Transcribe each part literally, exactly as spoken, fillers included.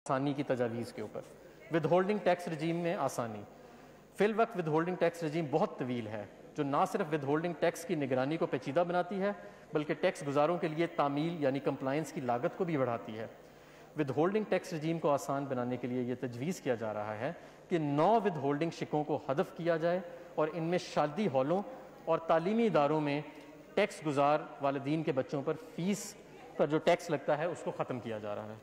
آسانی کی تجاویز کے اوپر۔ ود ہولڈنگ ٹیکس رجیم میں آسانی۔ فی الوقت ود ہولڈنگ ٹیکس رجیم بہت طویل ہے جو نہ صرف ود ہولڈنگ ٹیکس کی نگرانی کو پیچیدہ بناتی ہے بلکہ ٹیکس گزاروں کے لیے تعمیل یعنی کمپلائنس کی لاگت کو بھی بڑھاتی ہے۔ ود ہولڈنگ ٹیکس رجیم کو آسان بنانے کے لیے یہ تجویز کیا جا رہا ہے کہ نو ود ہولڈنگ شکوں کو حذف کیا جائے اور ان میں شادی ہالوں اور تعلیمی اداروں میں ٹیکس گزار والدین کے بچوں پر فیس پر جو ٹیکس لگتا ہے اس کو ختم کیا جا رہا ہے۔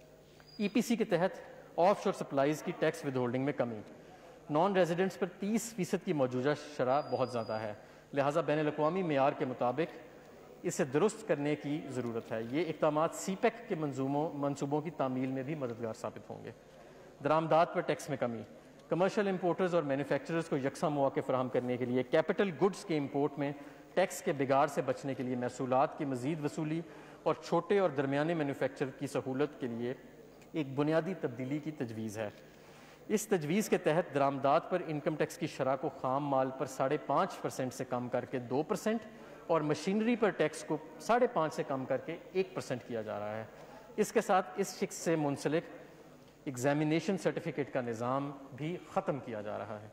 ای پی سی کے تحت آف شور سپلائز کی ٹیکس ود ہولڈنگ میں کمی۔ نان ریزیڈنٹس پر تیس فیصد کی موجودہ شرح بہت زیادہ ہے، لہٰذا بین الاقوامی معیار کے مطابق اسے درست کرنے کی ضرورت ہے۔ یہ اقدامات سی پیک کے منظوموں منصوبوں کی تعمیل میں بھی مددگار ثابت ہوں گے۔ درآمدات پر ٹیکس میں کمی۔ کمرشل امپورٹرز اور مینوفیکچررز کو یکساں مواقع فراہم کرنے کے لیے کیپٹل گڈز کے امپورٹ میں ٹیکس کے بگاڑ سے بچنے کے لیے محصولات کی مزید وصولی اور چھوٹے اور درمیانے مینوفیکچر کی سہولت کے لیے ایک بنیادی تبدیلی کی تجویز ہے۔ اس تجویز کے تحت درآمدات پر انکم ٹیکس کی شرح کو خام مال پر ساڑھے پانچ پرسنٹ سے کم کر کے دو پرسنٹ اور مشینری پر ٹیکس کو ساڑھے پانچ سے کم کر کے ایک پرسنٹ کیا جا رہا ہے۔ اس کے ساتھ اس شق سے منسلک ایگزامینیشن سرٹیفکیٹ کا نظام بھی ختم کیا جا رہا ہے۔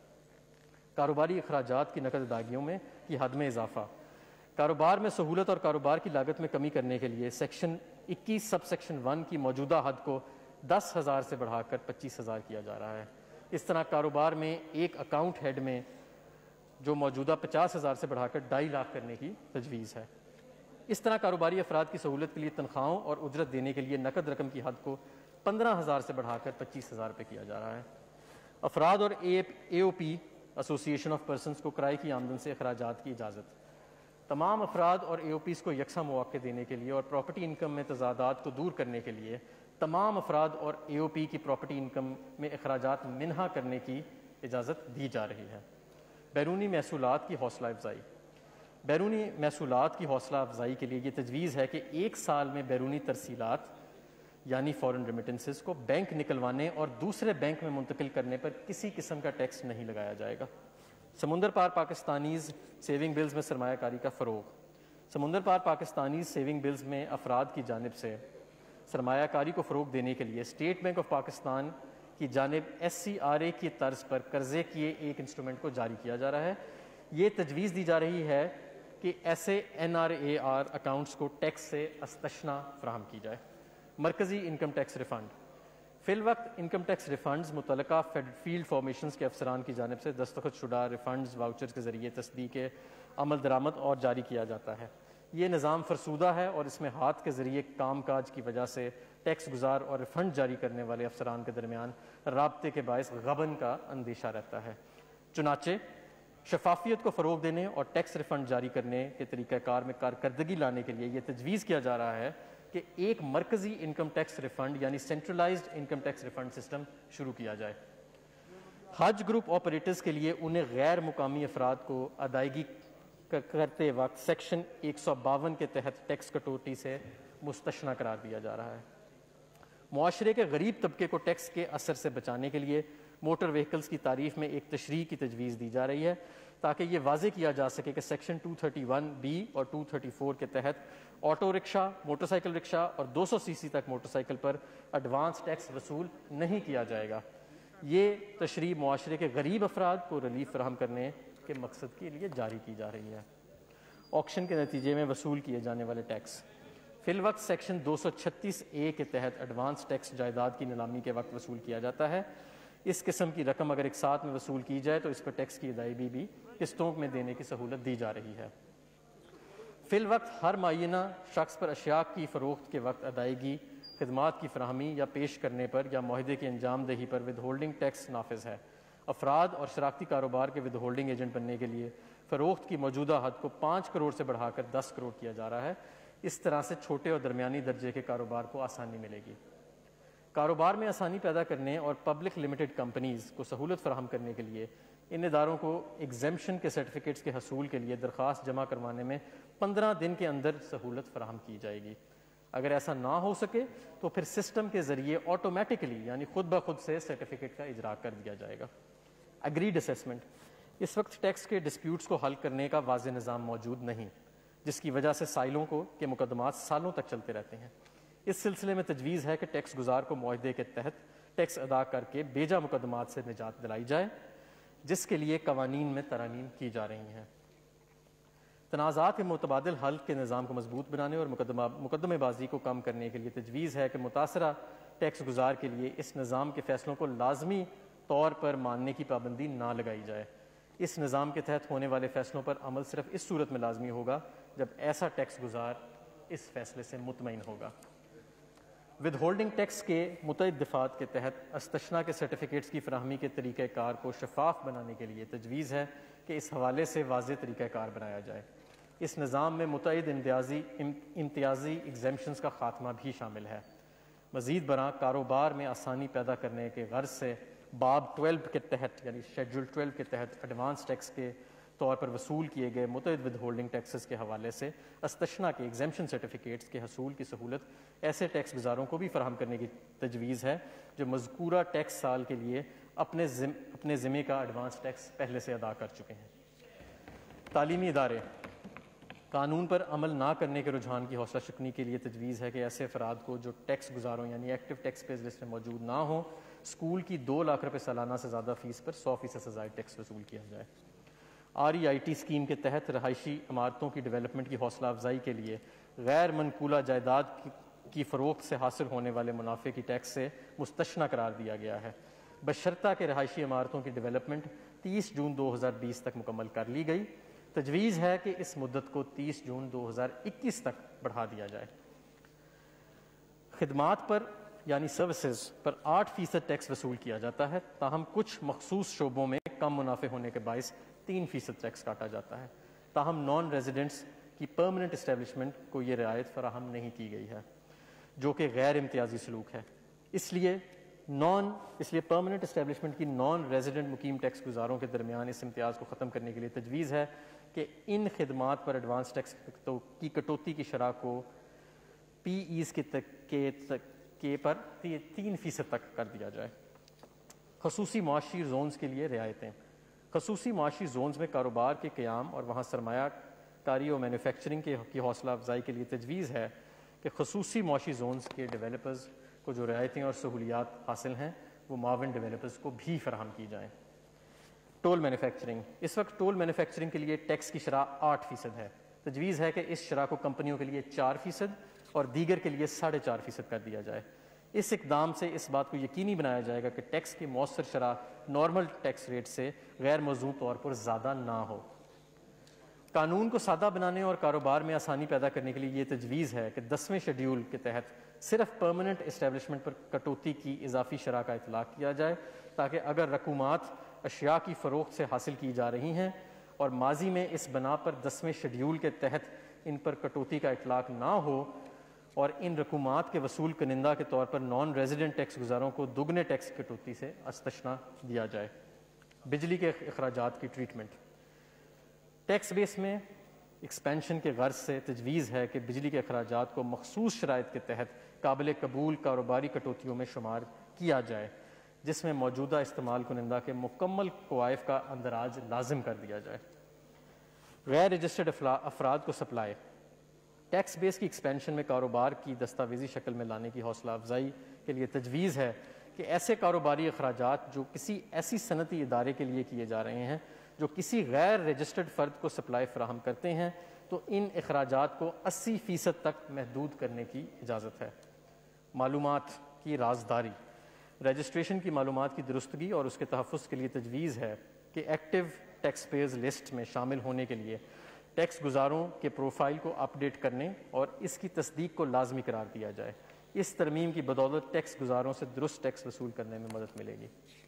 کاروباری اخراجات کی نقد ادائیگیوں میں کی حد میں اضافہ۔ کاروبار میں سہولت اور کاروبار کی لاگت میں کمی کرنے کے لیے سیکشن اکیس سب سیکشن ون کی موجودہ حد کو دس ہزار سے بڑھا کر پچیس ہزار کیا جا رہا ہے۔ اس طرح کاروبار میں ایک اکاؤنٹ ہیڈ میں جو موجودہ پچاس ہزار سے بڑھا کر ڈھائی لاکھ کرنے کی تجویز ہے۔ اس طرح کاروباری افراد کی سہولت کے لیے تنخواہوں اور اجرت دینے کے لیے نقد رقم کی حد کو پندرہ ہزار سے بڑھا کر پچیس ہزار روپے کیا جا رہا ہے۔ افراد اور اے او پی ایسوسی ایشن آف پرسنز کو کرائے کی آمدن سے اخراجات کی اجازت۔ تمام افراد اور اے او پیز کو یکساں مواقع دینے کے لیے اور پراپرٹی انکم میں تضادات کو دور کرنے کے لیے تمام افراد اور اے او پی کی پراپرٹی انکم میں اخراجات منہا کرنے کی اجازت دی جا رہی ہے۔ بیرونی محصولات کی حوصلہ افزائی۔ بیرونی محصولات کی حوصلہ افزائی کے لیے یہ تجویز ہے کہ ایک سال میں بیرونی ترسیلات یعنی فورن ریمیٹنسز کو بینک نکلوانے اور دوسرے بینک میں منتقل کرنے پر کسی قسم کا ٹیکس نہیں لگایا جائے گا۔ سمندر پار پاکستانیز سیونگ بلز میں سرمایہ کاری کا فروغ۔ سمندر پار پاکستانیز سیونگ بلز میں افراد کی جانب سے سرمایہ کاری کو فروغ دینے کے لیے اسٹیٹ بینک آف پاکستان کی جانب ایس سی آر اے کی طرز پر قرضے کیے ایک انسٹرومنٹ کو جاری کیا جا رہا ہے۔ یہ تجویز دی جا رہی ہے کہ ایسے N R A R accounts کو ٹیکس سے استثنا فراہم کی جائے۔ مرکزی انکم ٹیکس ریفنڈ۔ فی الوقت انکم ٹیکس ریفنڈز متعلقہ فیلڈ فارمیشنز کے افسران کی جانب سے دستخط شدہ ریفنڈز واؤچرز کے ذریعے تصدیق عمل درآمد اور جاری کیا جاتا ہے۔ یہ نظام فرسودہ ہے اور اس میں ہاتھ کے ذریعے کام کاج کی وجہ سے ٹیکس گزار اور ریفنڈ جاری کرنے والے افسران کے درمیان رابطے کے باعث غبن کا اندیشہ رہتا ہے۔ چنانچہ شفافیت کو فروغ دینے اور ٹیکس ریفنڈ جاری کرنے کے طریقہ کار میں کارکردگی لانے کے لیے یہ تجویز کیا جا رہا ہے کہ ایک مرکزی انکم ٹیکس ریفنڈ یعنی centralised income tax refund system شروع کیا جائے۔ حج گروپ آپریٹرز کے لیے انہیں غیر مقامی افراد کو ادائیگی کرتے وقت سیکشن ایک سو باون کے تحت ٹیکس کٹوتی سے مستثنی قرار دیا جا رہا ہے۔ معاشرے کے غریب طبقے کو ٹیکس کے اثر سے بچانے کے لیے موٹر وہیکلز کی تعریف میں ایک تشریح کی تجویز دی جا رہی ہے تاکہ یہ واضح کیا جا سکے کہ سیکشن دو سو اکتیس بی اور دو سو چوتیس کے تحت auto rickshaw, motorcycle rickshaw اور دو سو سی سی تک موٹر سائیکل پر ایڈوانس ٹیکس وصول نہیں کیا جائے گا۔ یہ تشریح معاشرے کے غریب افراد کو ریلیف فراہم کرنے کے مقصد کے لیے جاری کی جا رہی ہے۔ آکشن کے نتیجے میں وصول کیے جانے والے ٹیکس۔ فی الوقت سیکشن دو سو چھتیس اے کے تحت ایڈوانس ٹیکس جائیداد کی نیلامی کے وقت وصول کیا جاتا ہے۔ اس قسم کی رقم اگر ایک ساتھ میں وصول کی جائے تو اس پر ٹیکس کی ادائیگی بھی قسطوں میں دینے کی سہولت دی جا رہی ہے۔ فی الوقت ہر معینہ شخص پر اشیاء کی فروخت کے وقت ادائیگی، خدمات کی فراہمی یا پیش کرنے پر یا معاہدے کی انجام دہی پر ود ہولڈنگ ٹیکس نافذ ہے۔ افراد اور شراکتی کاروبار کے ود ہولڈنگ ایجنٹ بننے کے لیے فروخت کی موجودہ حد کو پانچ کروڑ سے بڑھا کر دس کروڑ کیا جا رہا ہے۔ اس طرح سے چھوٹے اور درمیانی درجے کے کاروبار کو آسانی ملے گی۔ کاروبار میں آسانی پیدا کرنے اور پبلک لمیٹڈ کمپنیز کو سہولت فراہم کرنے کے لیے ان اداروں کو ایگزیمپشن کے سرٹیفکیٹس کے حصول کے لیے درخواست جمع کروانے میں پندرہ دن کے اندر سہولت فراہم کی جائے گی۔ اگر ایسا نہ ہو سکے تو پھر سسٹم کے ذریعے آٹومیٹکلی یعنی خود بخود سے سرٹیفکیٹ کا اجرا کر دیا جائے گا۔ Agreed assessment. اس وقت ٹیکس کے ڈسپیوٹس کو حل کرنے کا واضح نظام موجود نہیں، جس کی وجہ سے سائلوں کو کے مقدمات سالوں تک چلتے رہتے ہیں۔ اس سلسلے میں تجویز ہے کہ ٹیکس گزار کو معاہدے کے تحت ٹیکس ادا کر کے بیجا مقدمات سے نجات دلائی جائے، جس کے لیے قوانین میں ترامیم کی جا رہی ہیں۔ تنازعات کے متبادل حل کے نظام کو مضبوط بنانے اور مقدمہ مقدمے بازی کو کم کرنے کے لیے تجویز ہے کہ متاثرہ ٹیکس گزار کے لیے اس نظام کے فیصلوں کو لازمی طور پر ماننے کی پابندی نہ لگائی جائے۔ اس نظام کے تحت ہونے والے فیصلوں پر عمل صرف اس صورت میں لازمی ہوگا جب ایسا ٹیکس گزار اس فیصلے سے مطمئن ہوگا۔ ود ہولڈنگ ٹیکس کے متعدد دفعات کے تحت استثناء کے سرٹیفکیٹس کی فراہمی کے طریقہ کار کو شفاف بنانے کے لیے تجویز ہے کہ اس حوالے سے واضح طریقہ کار بنایا جائے۔ اس نظام میں متعدد امتیازی امتیازی ایگزیمپشنز کا خاتمہ بھی شامل ہے۔ مزید برآں کاروبار میں آسانی پیدا کرنے کے غرض سے باب ٹویلو کے تحت یعنی شیڈول ٹویلو کے تحت ایڈوانس ٹیکس کے طور پر وصول کیے گئے متعدد ود ہولڈنگ ٹیکسز کے حوالے سے استثناء کے ایگزیمپشن سرٹیفکیٹس کے حصول کی سہولت ایسے ٹیکس گزاروں کو بھی فراہم کرنے کی تجویز ہے جو مذکورہ ٹیکس سال کے لیے اپنے ذم اپنے ذمے کا ایڈوانس ٹیکس پہلے سے ادا کر چکے ہیں۔ تعلیمی ادارے قانون پر عمل نہ کرنے کے رجحان کی حوصلہ شکنی کے لیے تجویز ہے کہ ایسے افراد کو جو ٹیکس گزاروں یعنی ایکٹیو ٹیکس پیز لسٹ میں موجود نہ ہوں، اسکول کی دو لاکھ روپے سالانہ سے زیادہ فیس پر سو فیصد سے زائد ٹیکس وصول کیا جائے۔ R E I T scheme کے تحت رہائشی عمارتوں کی ڈیولپمنٹ کی حوصلہ افزائی کے لیے غیر منقولہ جائیداد کی فروخت سے حاصل ہونے والے منافع کی ٹیکس سے مستثنیٰ قرار دیا گیا ہے، بشرطہ کہ رہائشی عمارتوں کی ڈیولپمنٹ تیس جون دو ہزار بیس تک مکمل کر لی گئی۔ تجویز ہے کہ اس مدت کو تیس جون دو ہزار اکیس تک بڑھا دیا جائے۔ خدمات پر یعنی سروسز پر آٹھ فیصد ٹیکس وصول کیا جاتا ہے، تاہم کچھ مخصوص شعبوں میں کم منافع ہونے کے باعث تین فیصد ٹیکس کاٹا جاتا ہے، تاہم نان ریزیڈنٹس کی پرماننٹ اسٹیبلشمنٹ کو یہ رعایت فراہم نہیں کی گئی ہے، جو کہ غیر امتیازی سلوک ہے۔ اس لیے نان اس لیے پرماننٹ اسٹیبلشمنٹ کی نان ریزیڈنٹ مقیم ٹیکس گزاروں کے درمیان اس امتیاز کو ختم کرنے کے لیے تجویز ہے کہ ان خدمات پر ایڈوانس ٹیکس کی کٹوتی کی شرح کو پی ایز کے تک کے پر تین فیصد تک کر دیا جائے۔ خصوصی معاشی زونز کے لیے رعایتیں۔ خصوصی معاشی زونز میں کاروبار کے قیام اور وہاں سرمایہ کاری اور مینوفیکچرنگ کی حوصلہ افزائی کے لیے تجویز ہے کہ خصوصی معاشی زونز کے ڈیولپرز کو جو رعایتیں اور سہولیات حاصل ہیں وہ معاون ڈیولپرز کو بھی فراہم کی جائیں۔ Tool manufacturing. اس وقت ٹول مینوفیکچرنگ کے لیے ٹیکس کی شرح آٹھ فیصد ہے۔ تجویز ہے کہ اس شرح کو کمپنیوں کے لیے چار فیصد اور دیگر کے لیے ساڑھے چار فیصد کر دیا جائے۔ اس اقدام سے اس بات کو یقینی بنایا جائے گا کہ ٹیکس کی مؤثر شرح نارمل ٹیکس ریٹ سے غیر موزوں طور پر زیادہ نہ ہو۔ قانون کو سادہ بنانے اور کاروبار میں آسانی پیدا کرنے کے لیے یہ تجویز ہے کہ دسویں شیڈیول کے تحت صرف پرماننٹ اسٹیبلشمنٹ پر کٹوتی کی اضافی شرح کا اطلاق کیا جائے، تاکہ اگر رقومات اشیاء کی فروخت سے حاصل کی جا رہی ہیں اور ماضی میں اس بنا پر دسویں شیڈیول کے تحت ان پر کٹوتی کا اطلاق نہ ہو اور ان رقومات کے وصول کنندہ کے طور پر نان ریزیڈنٹ ٹیکس گزاروں کو دگنے ٹیکس کٹوتی سے استثناء دیا جائے۔ بجلی کے اخراجات کی ٹریٹمنٹ۔ ٹیکس بیس میں ایکسپینشن کے غرض سے تجویز ہے کہ بجلی کے اخراجات کو مخصوص شرائط کے تحت قابل قبول کاروباری کٹوتیوں میں شمار کیا جائے، جس میں موجودہ استعمال کنندہ کے مکمل کوائف کا اندراج لازم کر دیا جائے۔ غیر رجسٹرڈ افراد کو سپلائی۔ ٹیکس بیس کی ایکسپینشن میں کاروبار کی دستاویزی شکل میں لانے کی حوصلہ افزائی کے لیے تجویز ہے کہ ایسے کاروباری اخراجات جو کسی ایسی صنعتی ادارے کے لیے کیے جا رہے ہیں جو کسی غیر رجسٹرڈ فرد کو سپلائی فراہم کرتے ہیں، تو ان اخراجات کو اسی فیصد تک محدود کرنے کی اجازت ہے۔ معلومات کی رازداری۔ رجسٹریشن کی معلومات کی درستگی اور اس کے تحفظ کے لیے تجویز ہے کہ ایکٹیو ٹیکس پیئرز لسٹ میں شامل ہونے کے لیے ٹیکس گزاروں کے پروفائل کو اپ ڈیٹ کرنے اور اس کی تصدیق کو لازمی قرار دیا جائے۔ اس ترمیم کی بدولت ٹیکس گزاروں سے درست ٹیکس وصول کرنے میں مدد ملے گی۔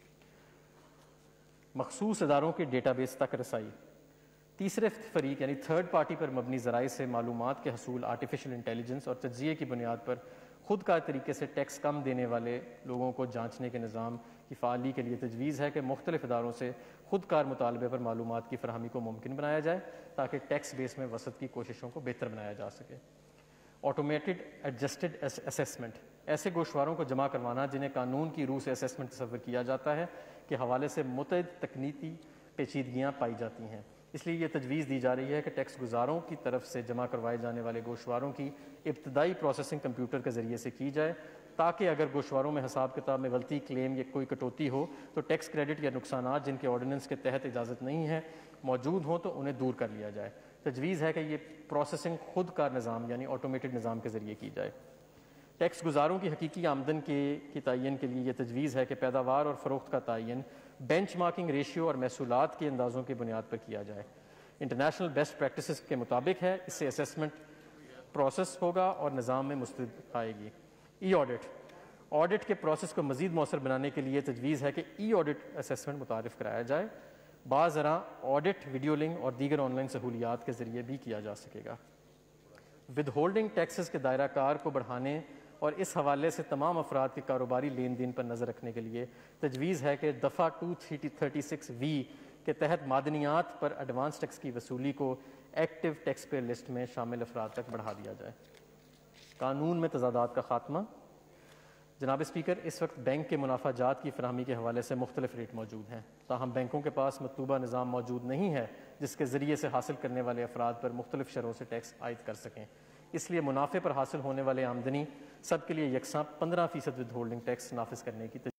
مخصوص اداروں کے ڈیٹا بیس تک رسائی۔ تیسرے فریق یعنی تھرڈ پارٹی پر مبنی ذرائع سے معلومات کے حصول آرٹیفیشل انٹیلیجنس اور تجزیے کی بنیاد پر خود کار طریقے سے ٹیکس کم دینے والے لوگوں کو جانچنے کے نظام کی فعالی کے لیے تجویز ہے کہ مختلف اداروں سے خود کار مطالبے پر معلومات کی فراہمی کو ممکن بنایا جائے تاکہ ٹیکس بیس میں وسعت کی کوششوں کو بہتر بنایا جا سکے۔ Automated adjusted assessment. ایسے گوشواروں کو جمع کروانا جنہیں قانون کی روح سے اسیسمنٹ تصور کیا جاتا ہے کے حوالے سے متعدد تکنیکی پیچیدگیاں پائی جاتی ہیں۔ اس لیے یہ تجویز دی جا رہی ہے کہ ٹیکس گزاروں کی طرف سے جمع کروائے جانے والے گوشواروں کی ابتدائی پروسیسنگ کمپیوٹر کے ذریعے سے کی جائے، تاکہ اگر گوشواروں میں حساب کتاب میں غلطی، کلیم یا کوئی کٹوتی ہو تو ٹیکس کریڈٹ یا نقصانات جن کے آرڈیننس کے تحت اجازت نہیں ہے موجود ہوں تو انہیں دور کر لیا جائے۔ تجویز ہے کہ یہ پروسیسنگ خود کار نظام یعنی آٹومیٹڈ نظام کے ذریعے کی جائے۔ ٹیکس گزاروں کی حقیقی آمدن کے کی تعین کے لیے یہ تجویز ہے کہ پیداوار اور فروخت کا تعین بینچ مارکنگ ریشیو اور محصولات کے اندازوں کی بنیاد پر کیا جائے۔ انٹرنیشنل بیسٹ پریکٹسز کے مطابق ہے، اس سے اسیسمنٹ پروسیس ہوگا اور نظام میں مستند آئے گی۔ ای آڈٹ آڈٹ کے پروسیس کو مزید مؤثر بنانے کے لیے تجویز ہے کہ ای آڈٹ اسیسمنٹ متعارف کرایا جائے۔ بعض ذرا آڈٹ ویڈیو لنک اور دیگر آن لائن سہولیات کے ذریعے بھی کیا جا سکے گا۔ ود ہولڈنگ ٹیکسز کے دائرہ کار کو بڑھانے اور اس حوالے سے تمام افراد کے کاروباری لین دین پر نظر رکھنے کے لیے تجویز ہے کہ دفعہ دو سو چھتیس وی کے تحت معدنیات پر ایڈوانس ٹیکس کی وصولی کو ایکٹیو ٹیکس پیئر لسٹ میں شامل افراد تک بڑھا دیا جائے۔ قانون میں تضادات کا خاتمہ۔ جناب اسپیکر، اس وقت بینک کے منافع جات کی فراہمی کے حوالے سے مختلف ریٹ موجود ہیں، تاہم بینکوں کے پاس مطلوبہ نظام موجود نہیں ہے جس کے ذریعے سے حاصل کرنے والے افراد پر مختلف شرحوں سے ٹیکس عائد کر سکیں۔ اس لیے منافع پر حاصل ہونے والے آمدنی سب کے لیے یکساں پندرہ فیصد ود ہولڈنگ ٹیکس نافذ کرنے کی